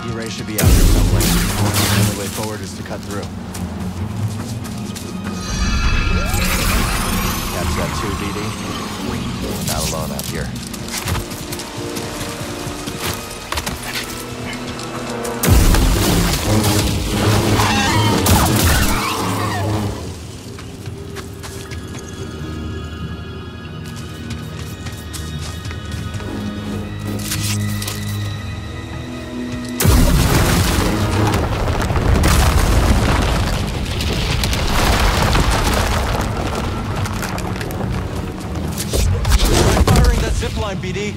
The array should be out here somewhere. The only way forward is to cut through. Catch that too, BD. We're not alone out here. Zipline, BD.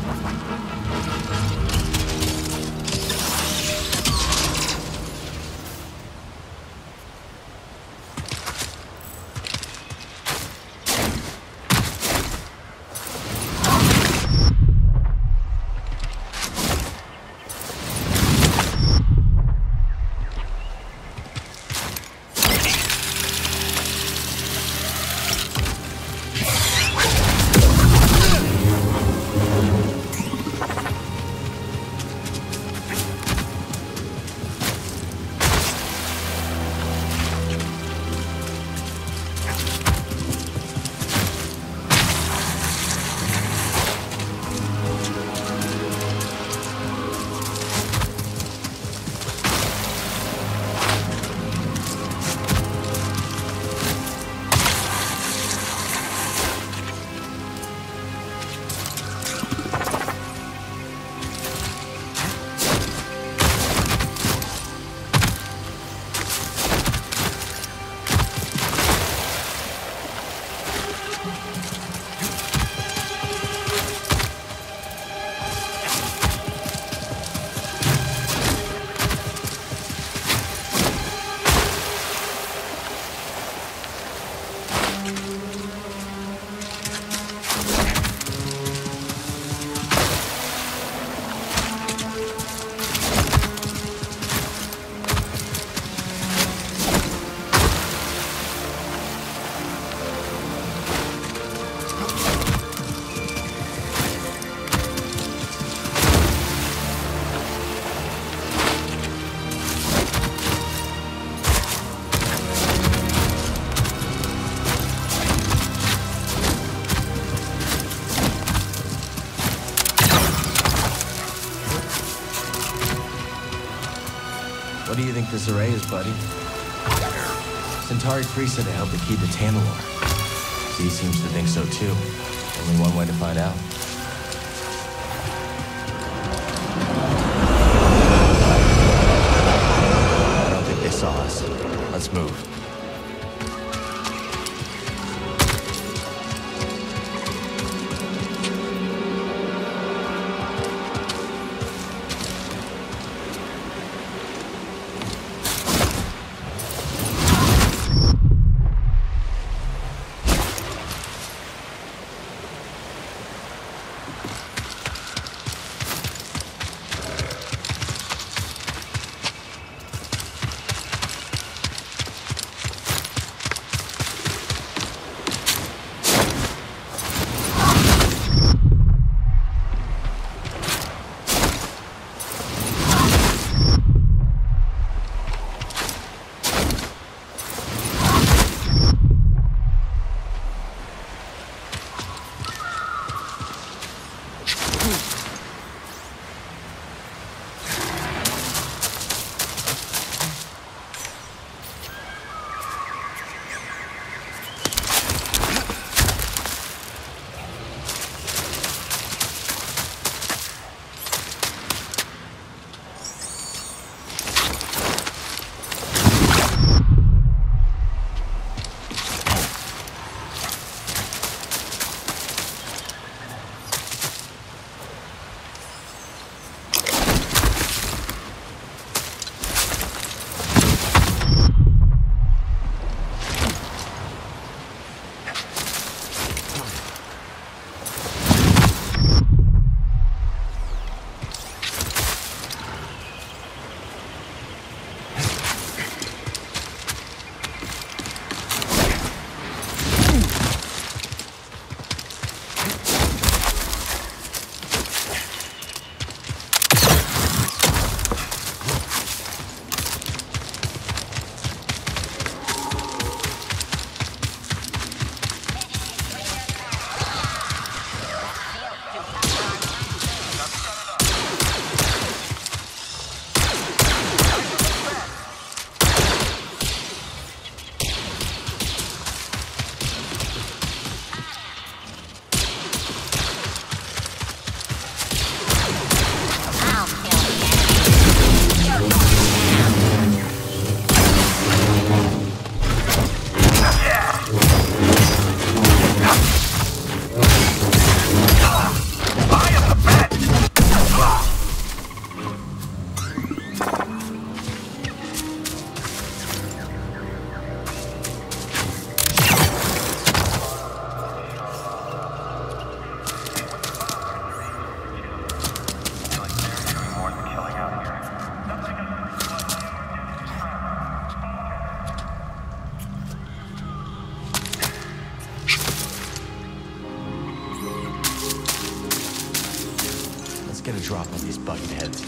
What do you think this array is, buddy? Centauri Free said it held the key to Tanalorr. Z seems to think so too. Only one way to find out. I don't think they saw us. Let's move. with these bucketheads.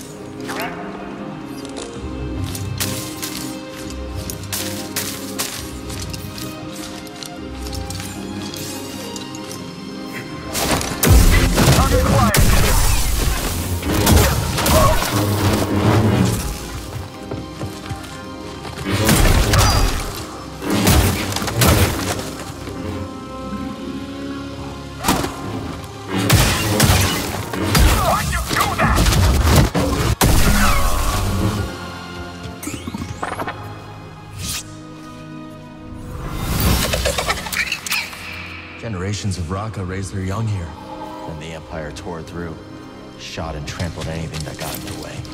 Generations of Raka raised their young here. Then the Empire tore through, shot and trampled anything that got in their way.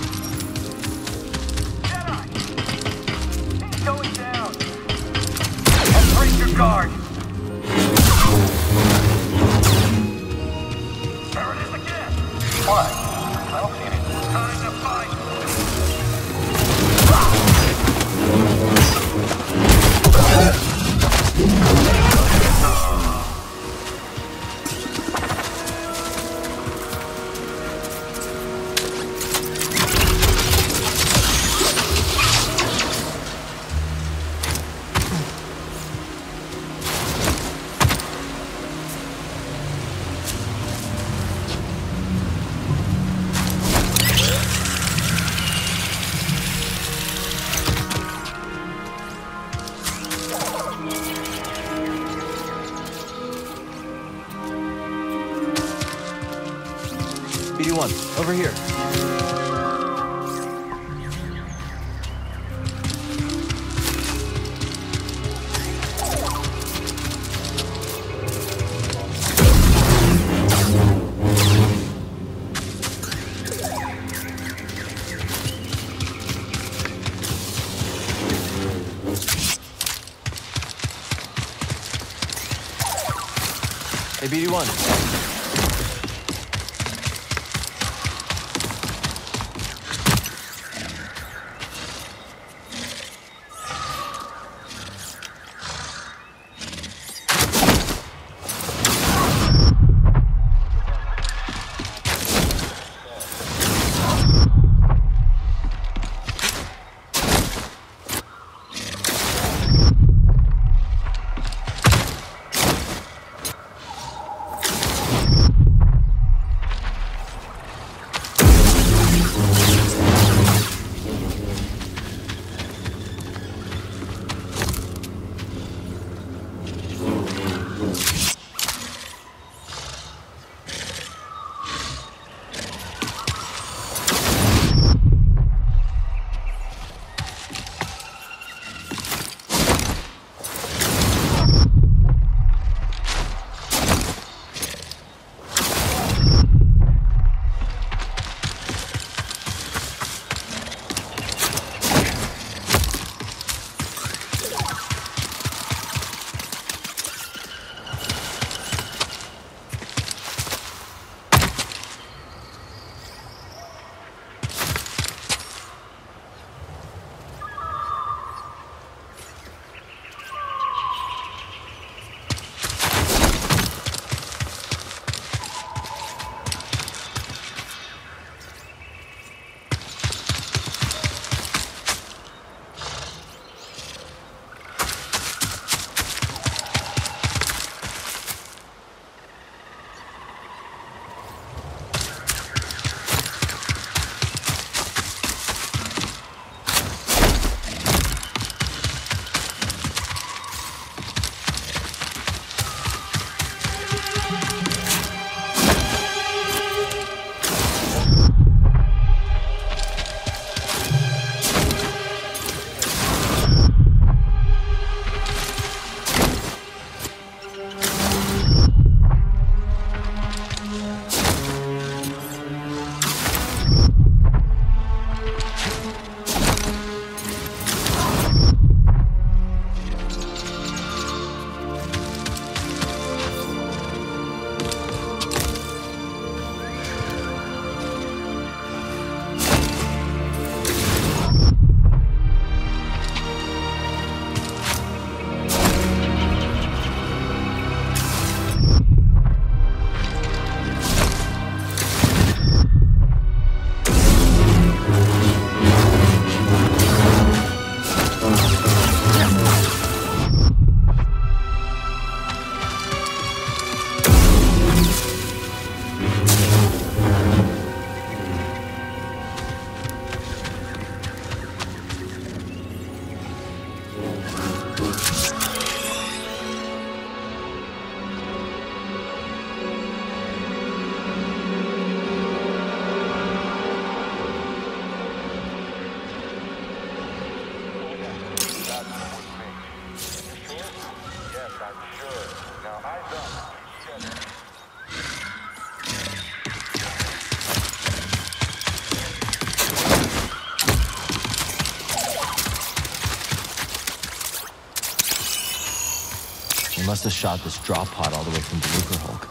Jedi! He's going down! And break your guard! There it is again! What? I don't see anything. Time to fight! BD-1, over here. Hey, BD-1. must have shot this drop pod all the way from the Lucre Hulk.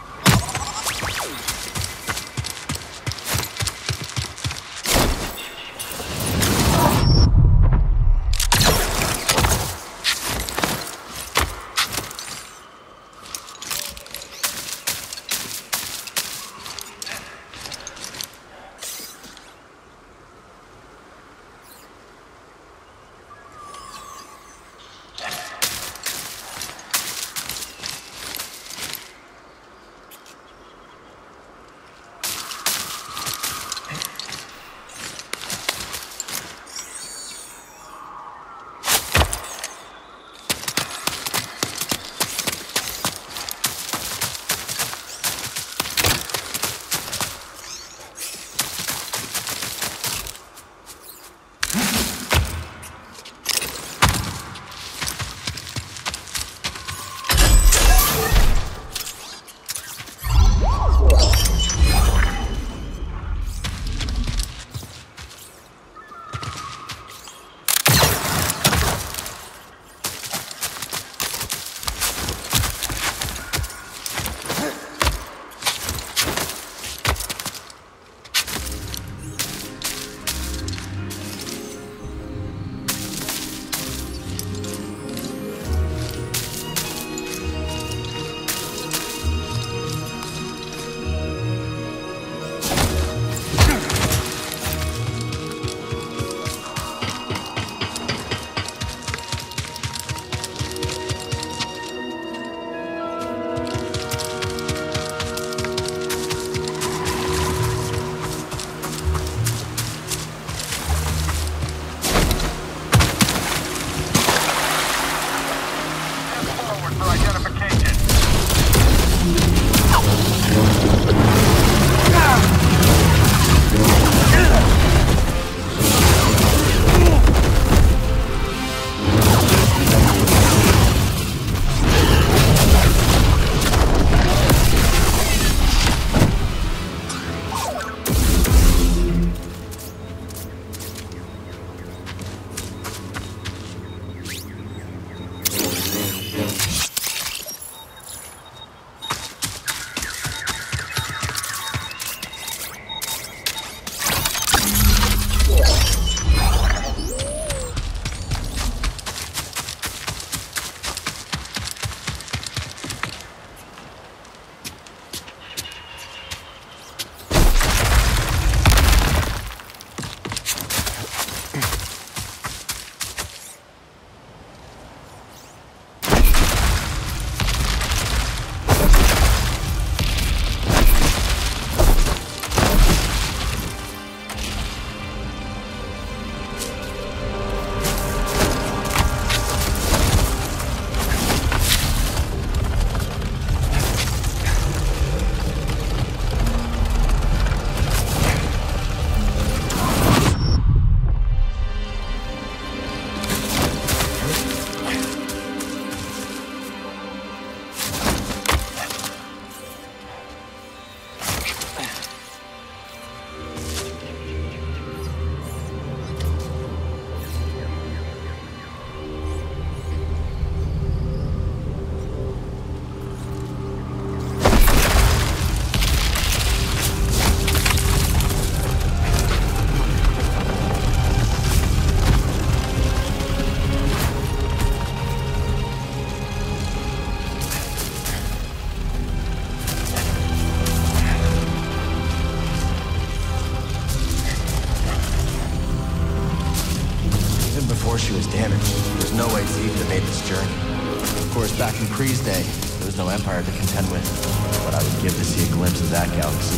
before she was damaged. There's no way to even have made this journey. Of course, back in Kree's day, there was no Empire to contend with. But I would give to see a glimpse of that galaxy.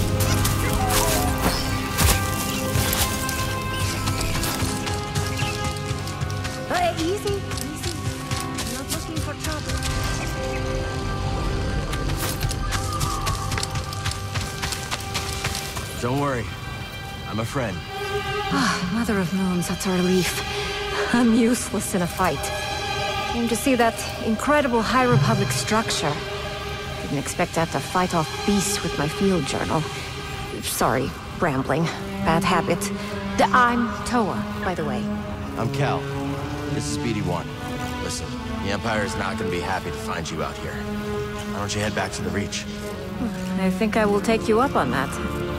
Easy. I'm not looking for trouble. Don't worry. I'm a friend. Ah, Mother of Moons, that's a relief. I'm useless in a fight. Came to see that incredible High Republic structure. Didn't expect to have to fight off beasts with my field journal. Sorry, rambling. Bad habit. I'm Toa, by the way. I'm Cal. This is BD-1. Listen, The Empire is not going to be happy to find you out here. Why don't you head back to the Reach? I think I will take you up on that.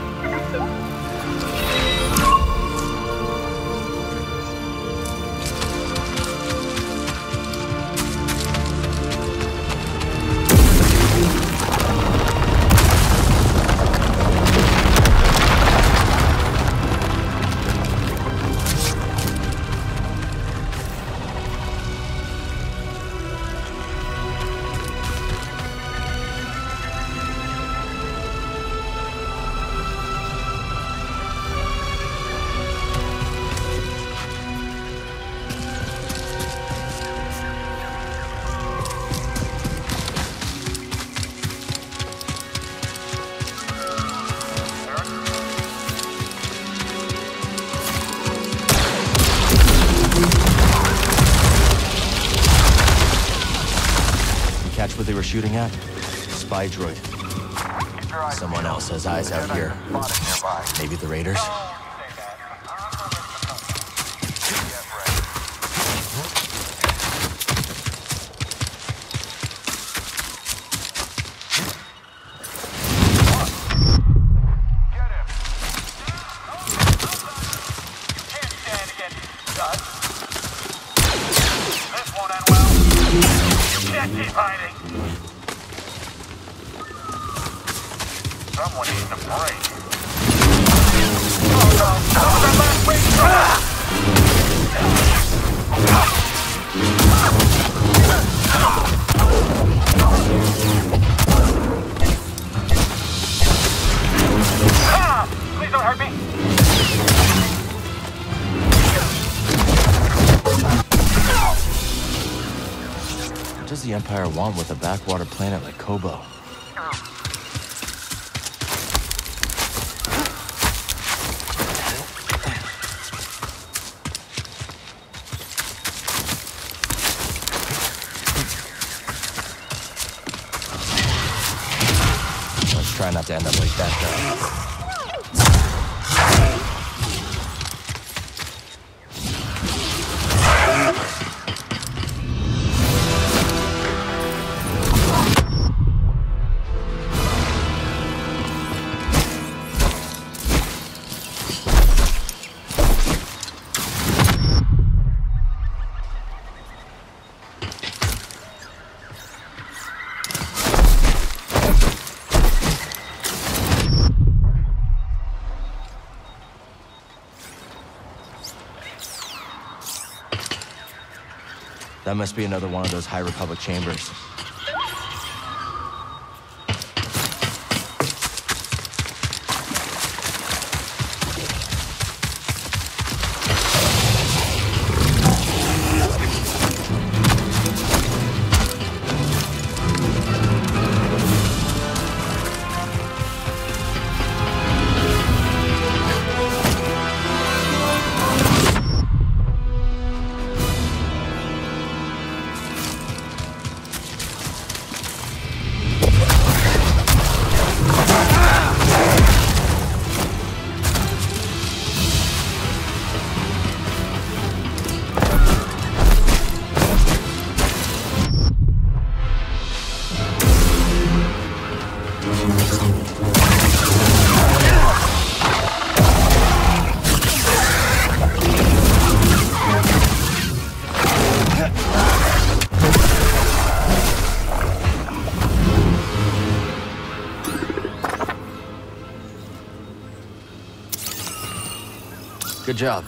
What they were shooting at? Spy droid. Someone else has eyes out here. Maybe the Raiders? Someone needs a break. Please don't hurt me. What does the Empire want with a backwater planet like Kobo? Try not to end up like that, though. That must be another one of those High Republic chambers. Good job.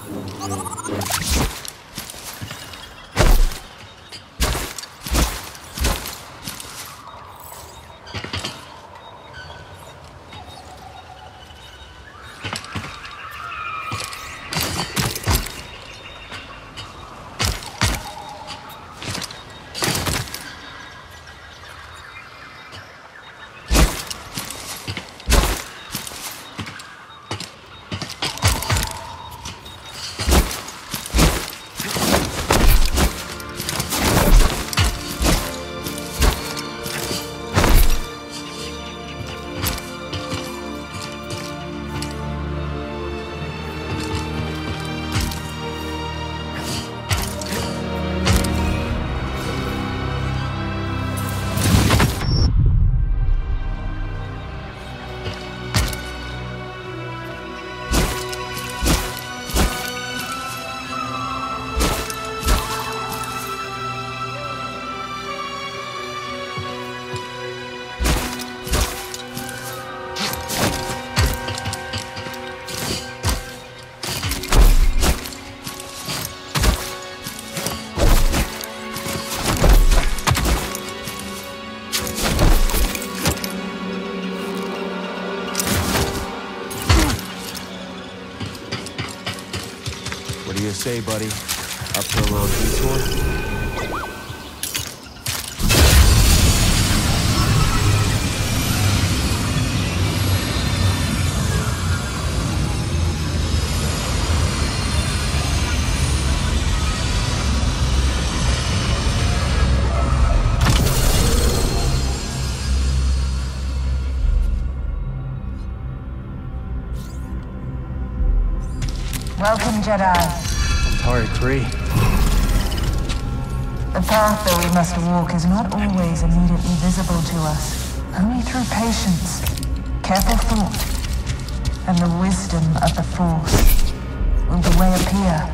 do you say, buddy? Up for a little detour? Welcome, Jedi. Sorry, Kree. The path that we must walk is not always immediately visible to us. Only through patience, careful thought, and the wisdom of the Force will the way appear.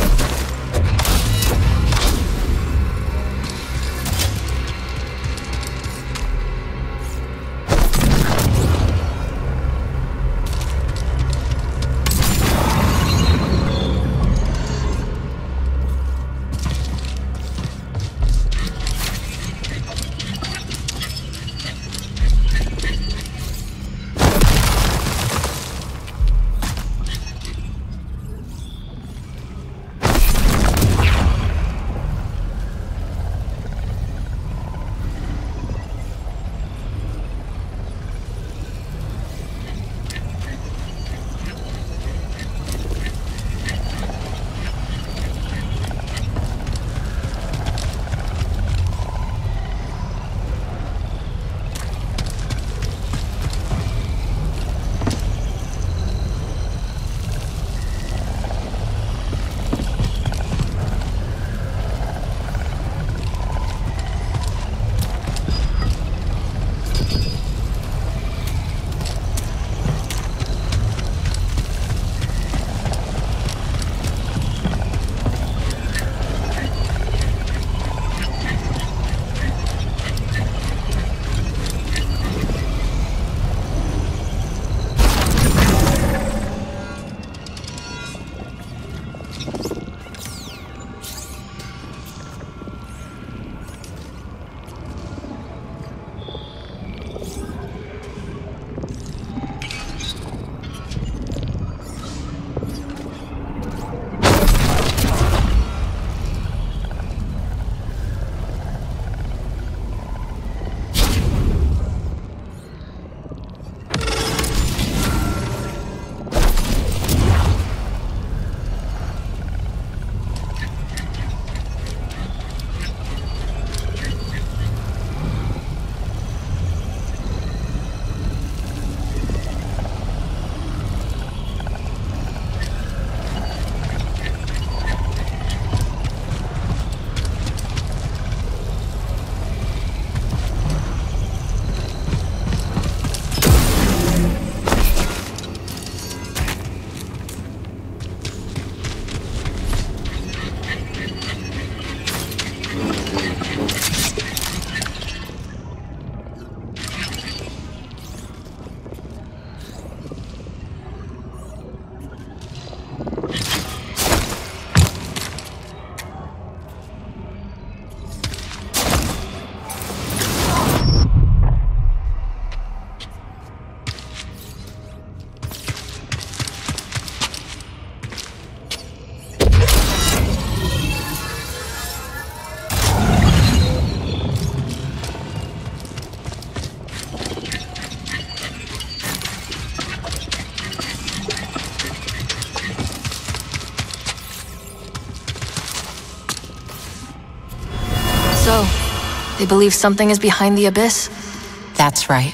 So, they believe something is behind the abyss? That's right.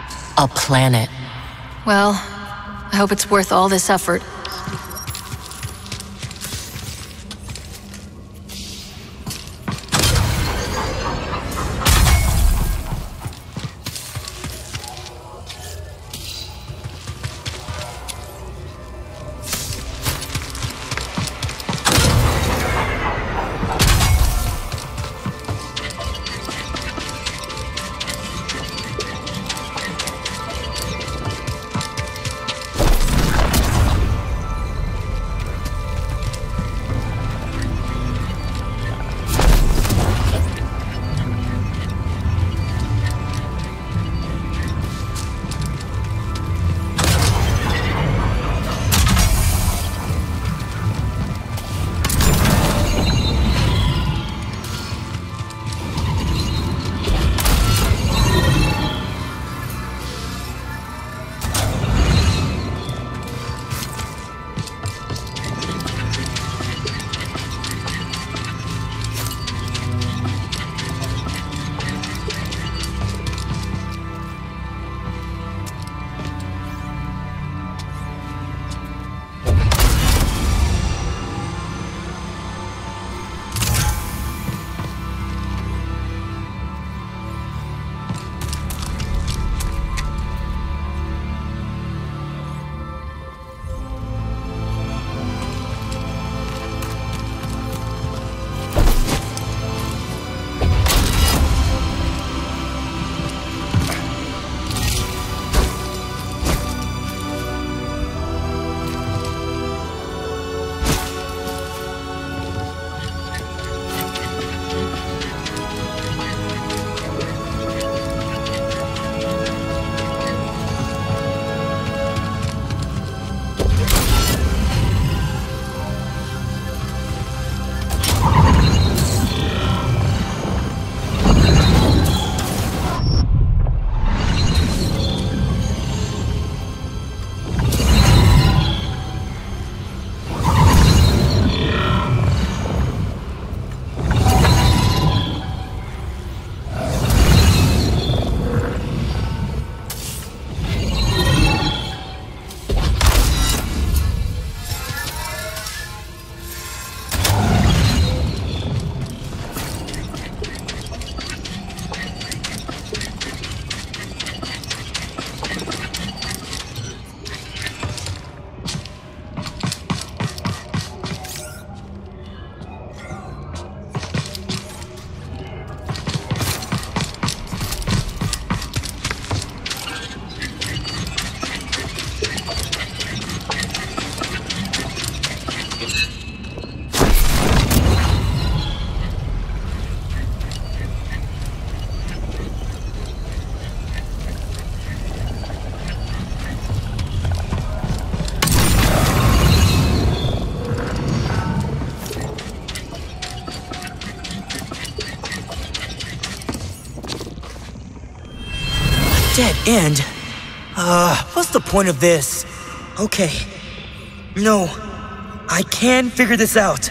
A planet. Well, I hope it's worth all this effort. dead end? What's the point of this? Okay. No. I can figure this out.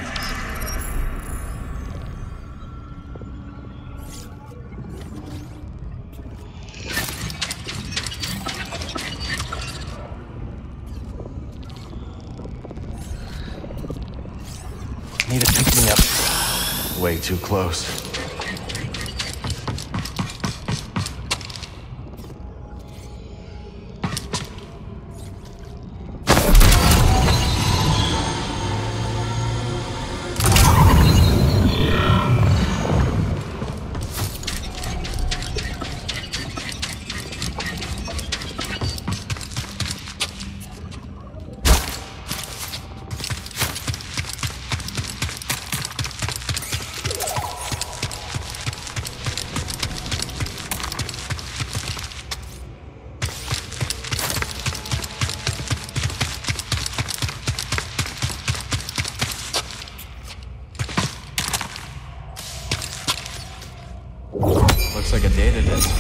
Need to pick me up. Way too close. Looks like a data disk.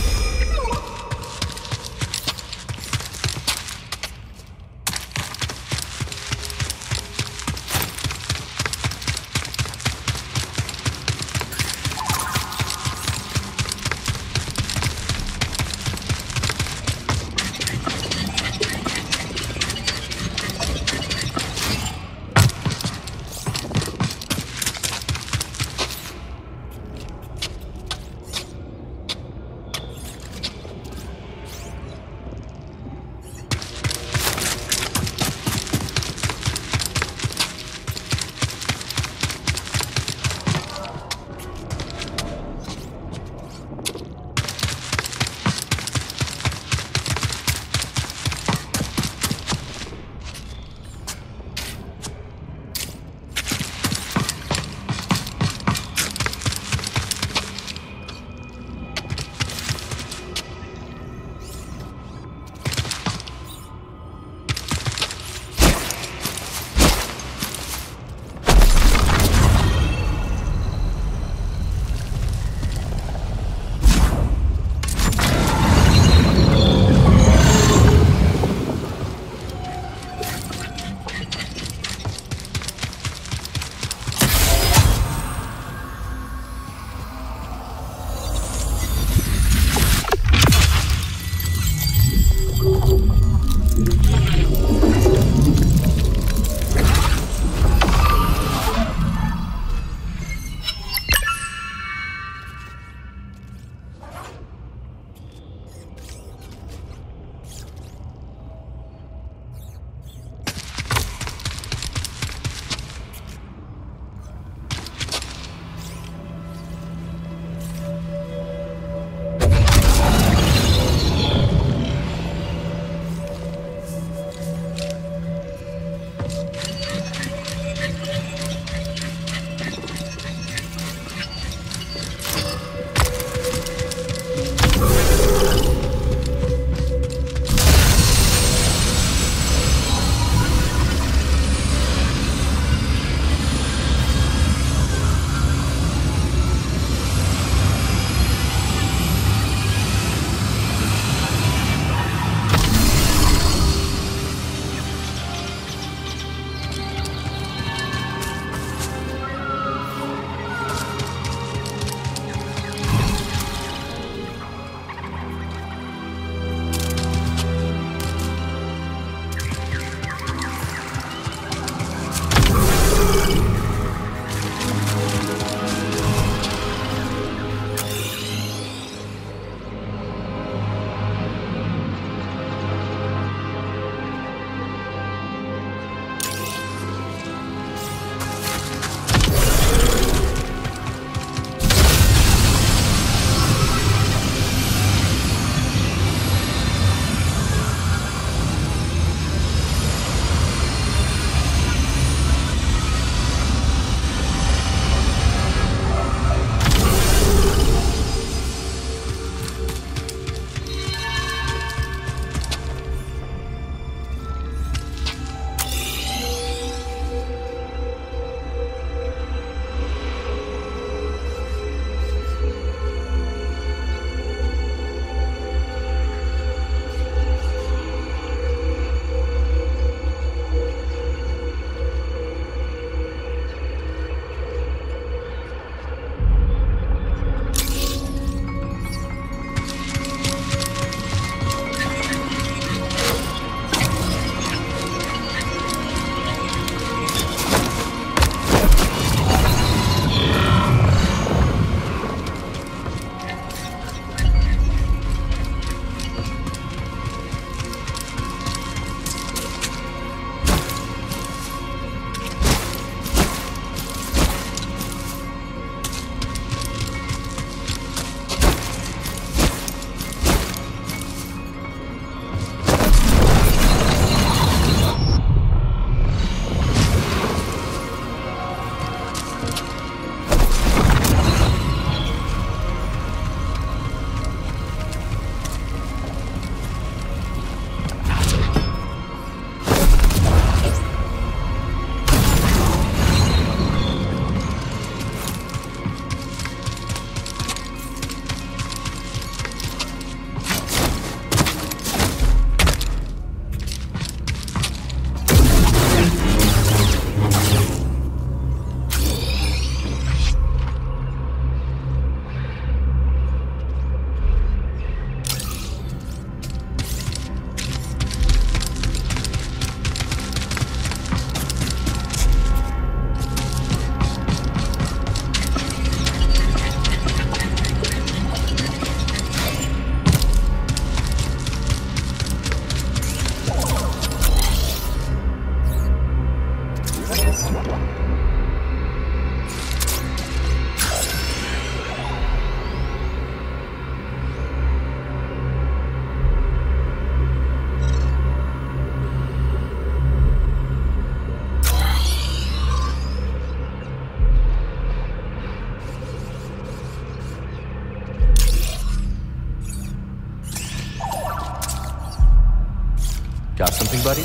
Got something, buddy?